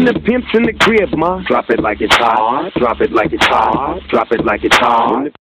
When the pimp's in the crib, ma, drop it like it's hot. Drop it like it's hot. Drop it like it's hot.